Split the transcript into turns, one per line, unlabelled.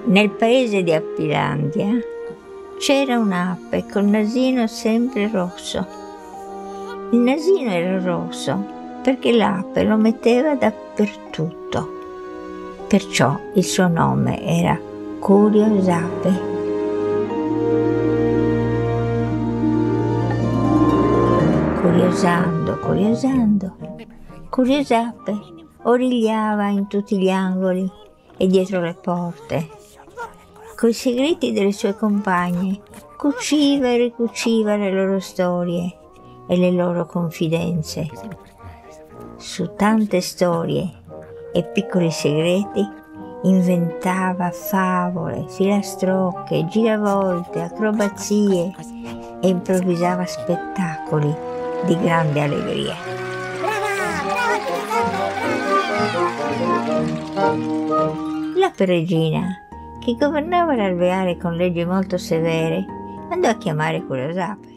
Nel paese di Appilandia c'era un'ape col nasino sempre rosso. Il nasino era rosso perché l'ape lo metteva dappertutto. Perciò il suo nome era Curiosape. Curiosando, Curiosape origliava in tutti gli angoli e dietro le porte. Coi segreti delle sue compagne cuciva e ricuciva le loro storie e le loro confidenze. Su tante storie e piccoli segreti inventava favole, filastrocche, giravolte, acrobazie e improvvisava spettacoli di grande allegria. L'ape regina, che governava l'alveare con leggi molto severe, andò a chiamare Curiosape.